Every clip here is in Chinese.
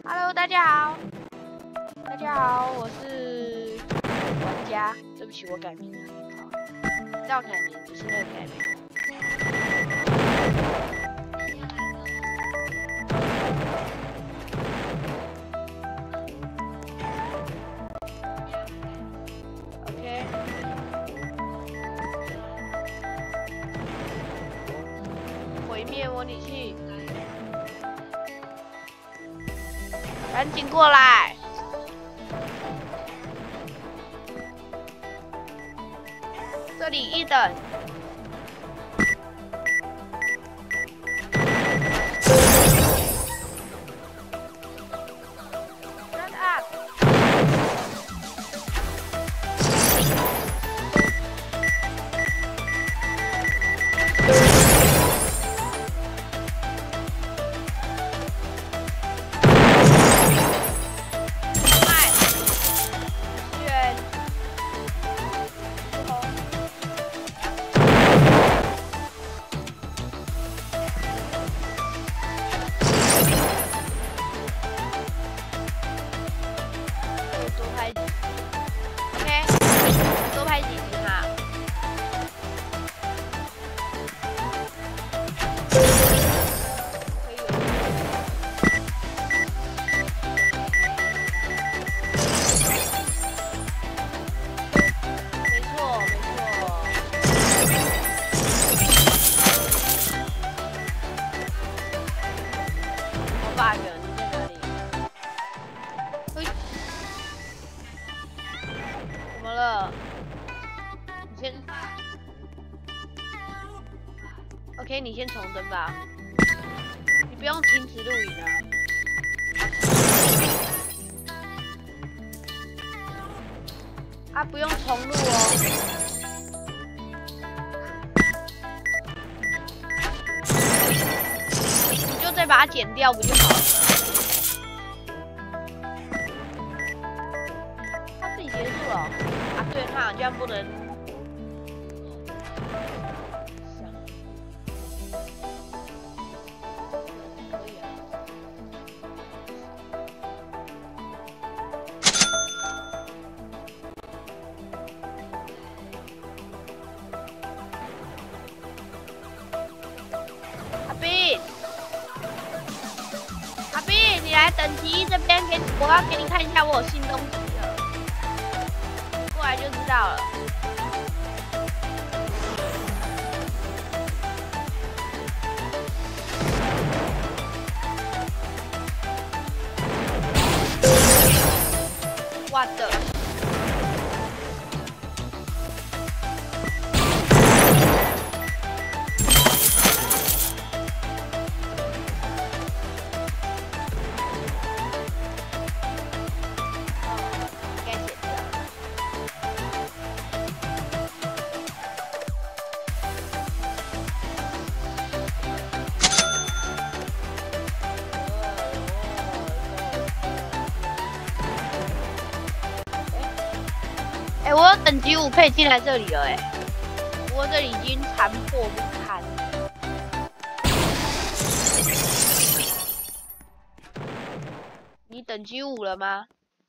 Hello， 大家好，我是玩家。对不起，我改名了。要改名不是那个改名。OK。毁灭模拟器。 赶紧过来！这里一等。Shut up！ OK， 你先重登吧，你不用停止录影啊。啊，不用重录哦。你就再把它剪掉不就好了？它自己结束了。啊，对，它好像不能。 等级这边我要给你看一下，我有新东西了，过来就知道了。我的。 我有等级5可以进来这里了不过这里已经残破不堪。你等级5了吗？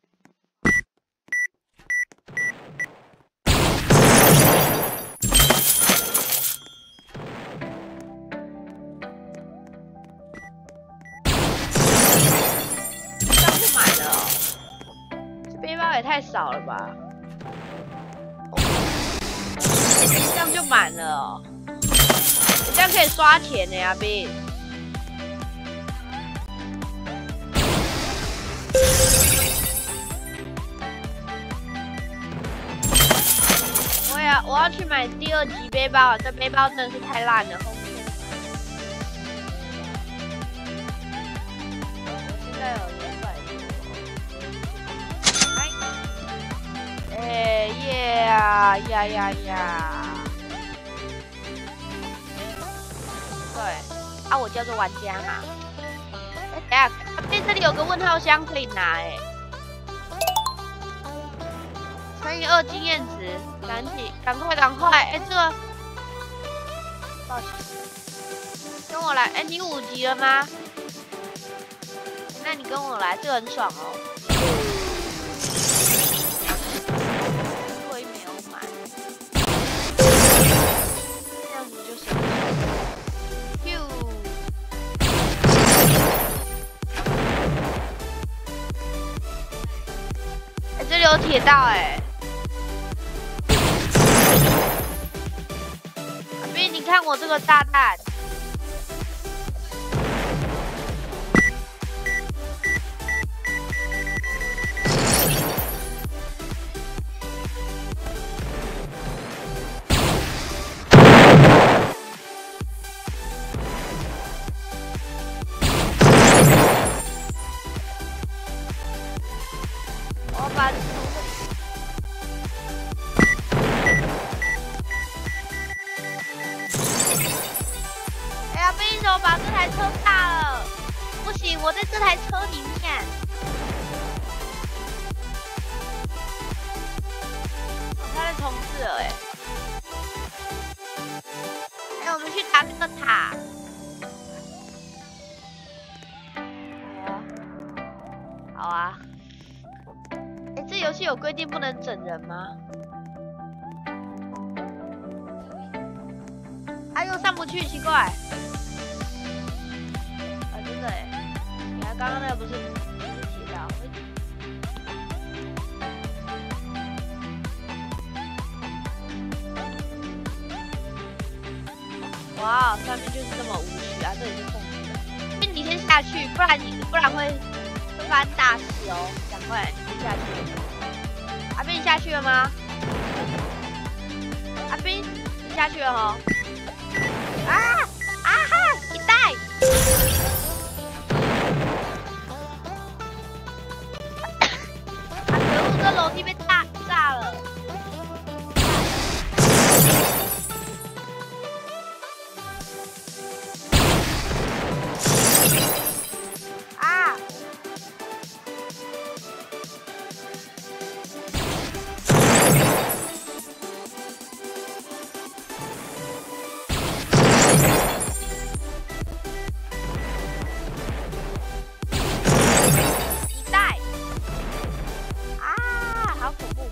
这样就满了哦，这背包也太少了吧！ 这样就满了哦，你这样可以刷钱的呀，B。我要去买第2级背包，这背包真的是太烂了，后面。我现在有200多。耶啊呀！ 对，啊，我叫做玩家嘛。等一下，这里有个问号箱可以拿乘以2经验值，赶快！这个，抱歉，跟我来。你5级了吗？那那你跟我来，这个很爽哦。灰没有满，这样子就行。哎，这里有铁道哎。阿斌，你看我这个炸弹。 我把这台车炸了，不行，我在这台车里面。哦，他在重置了哎。哎，我们去打那个塔。好啊。哎，这游戏有规定不能整人吗？哎呦，上不去，奇怪。 对，你看刚刚那个不是提到，哇，上面就是这么无趣啊！这里是空的，那你先下去，不然会发生大事哦！赶快，你下去。阿斌，你下去了吗？阿斌，你下去了哈？啊哈！一代。 这楼梯被炸了！啊！一代。 好恐怖！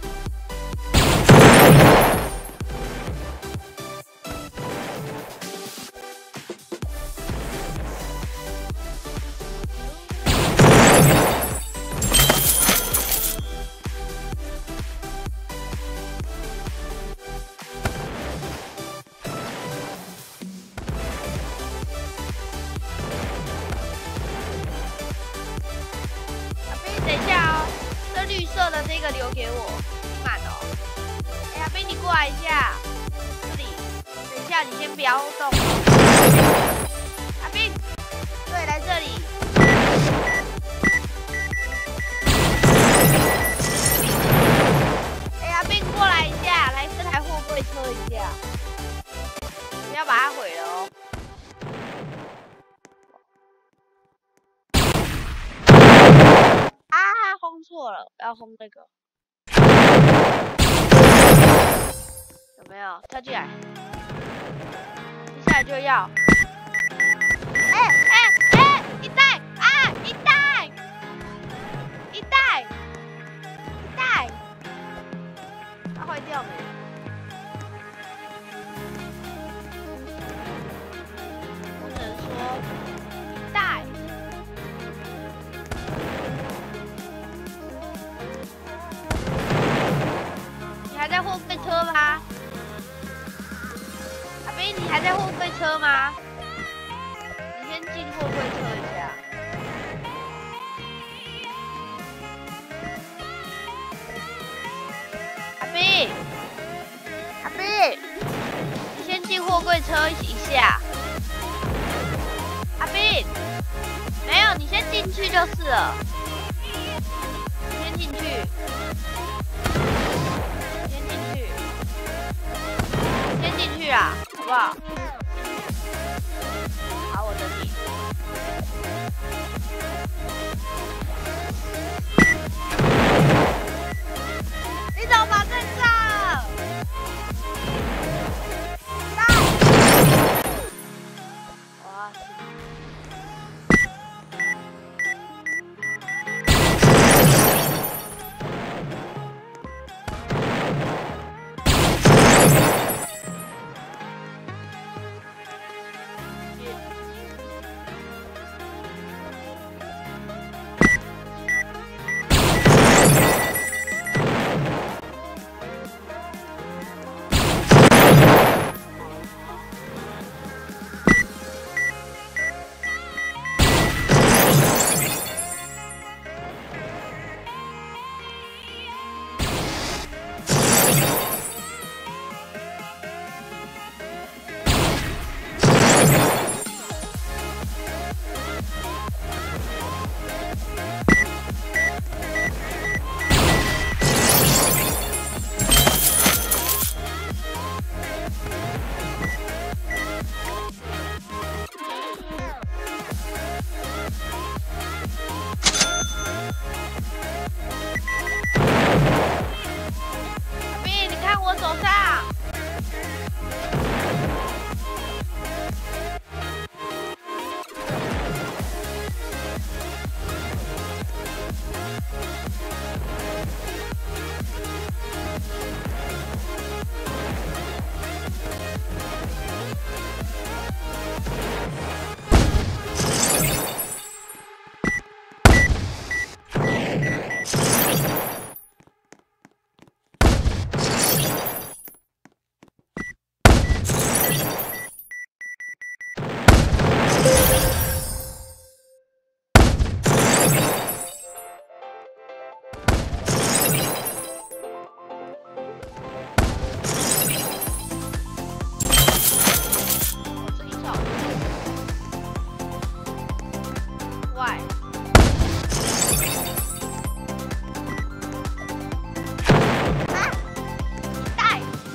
阿飞，等一下哦，这绿色的这个留给我。 满哦！哎，阿斌，你过来一下，这里。等一下，你先不要动。阿斌，对，来这里。哎，阿斌，过来一下，来这台货柜车一下，不要把它毁了哦。啊，轰错了，要轰那个。 有没有跳进来？接下来就要，一代啊，一代，它坏掉没？我只能说一代。你还在货柜车吗？ 阿斌，你还在货柜车吗？你先进货柜车一下。阿斌，阿斌，你先进货柜车一下。阿斌，没有，你先进去就是了。你先进去。 先进去啊，好不好？好，我等你。你怎么把这炸了？哇！ 怪。啊！带！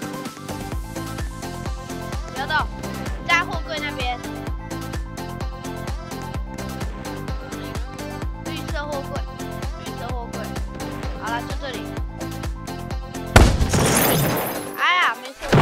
不要动，在货柜那边。绿色货柜，绿色货柜。好了，就这里。哎呀，没事。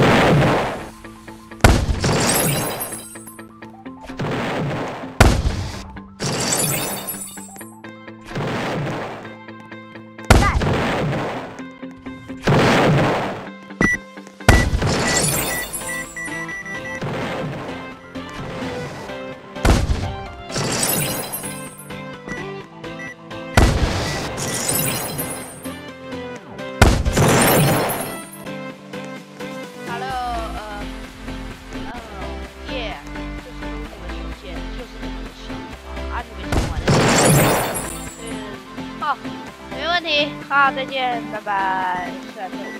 好，没问题。好，再见，拜拜，下次。